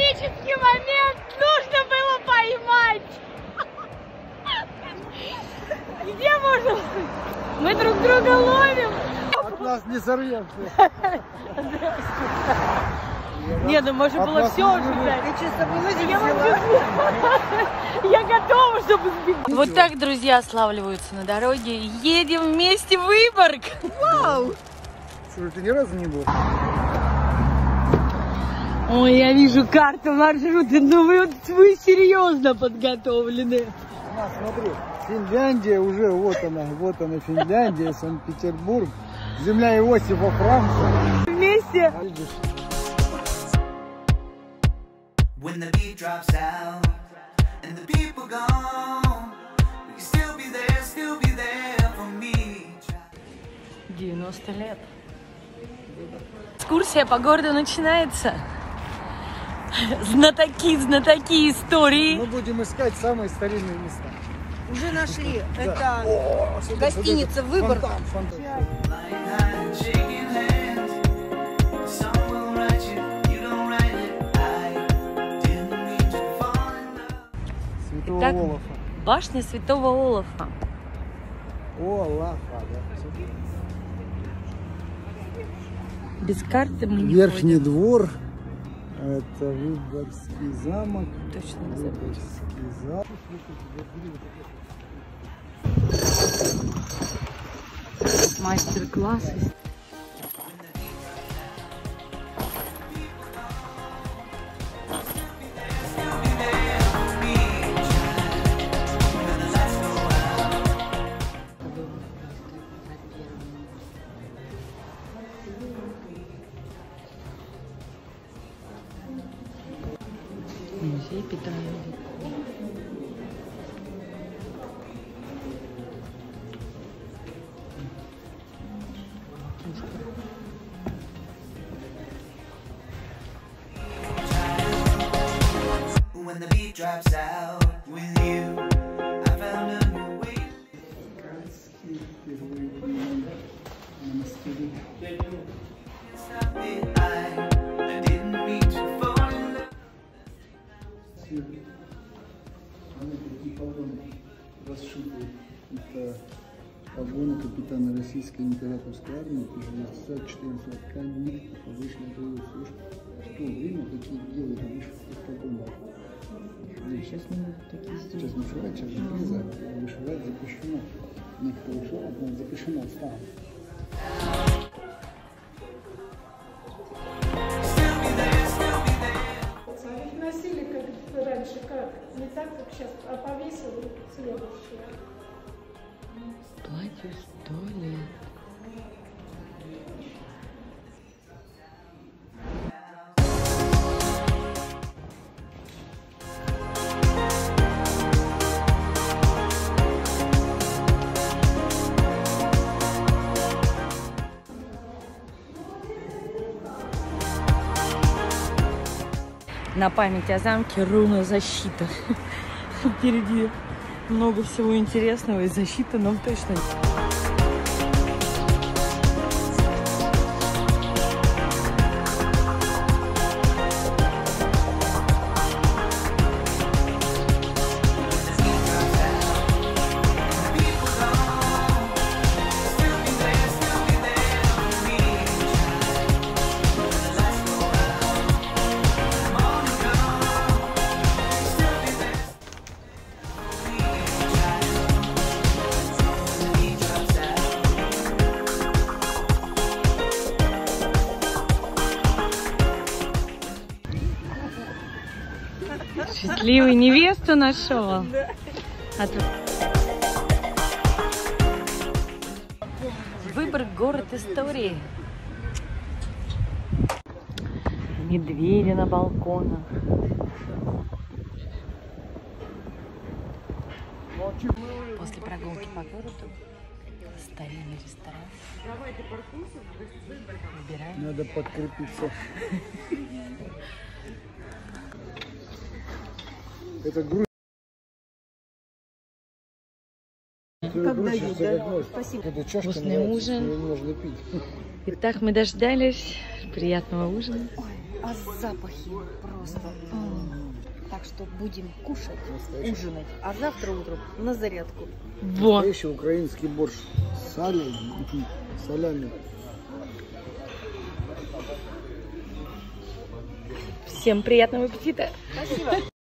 Исторический момент нужно было поймать. Где можно? Мы друг друга ловим. От нас не сорвемся. Не, ну можно было все ожидать. Я готова, чтобы сбить. Вот так друзья славливаются на дороге. Едем вместе в Выборг. Вау! Слушай, ты ни разу не был? Ой, я вижу карту маршрута. Ну вы серьезно подготовлены. На, смотри, Финляндия уже, вот она Финляндия, Санкт-Петербург, земля Иосифа Франца. Вместе. When the beat drops down and the people gone, will you still be there for me? 90 лет. Экскурсия по городу начинается. Знатоки истории. Мы будем искать самые старинные места. Уже нашли. Да. Это Смотри, гостиница вот «Выборг». фонтан. Святого Итак, Олафа. башня Святого Олафа. Олафа, да. Без карты мы не Верхний ходим. двор. Это Выборгский замок. Точно не забудь. Выборгский замок. Мастер-классы. Музей Петра Великого. When the beat drops out with you, I found a new way. I didn't mean to fall in love. Это погоны капитана российской императорской армии 1914 года. Ткань никаких обычной боевой службы. В то время такие делали вышивки погоны. Сейчас не могут такие сделать. Сейчас вышивать, сейчас же нельзя. Вышивать запрещено. Никто вышивать, но запрещено стало. Их носили как раньше, как? Не так, как сейчас, а повесил следующее. Платью 100 лет. На память о замке руна защита. Впереди много всего интересного, и защита нам точно. Счастливый невесту нашел. Выборг — город истории. Медведи на балконах. После прогулки по городу старинный ресторан. Выбираем. Надо подкрепиться. Это грудь. Когда есть, да? Спасибо. Это чашка Вкусный нравится, ужин. её можно пить. Итак, мы дождались приятного ужина. А запахи просто. Так что будем кушать, ужинать, а завтра утром на зарядку. Вот. Еще украинский борщ с солями. Всем приятного аппетита. Спасибо.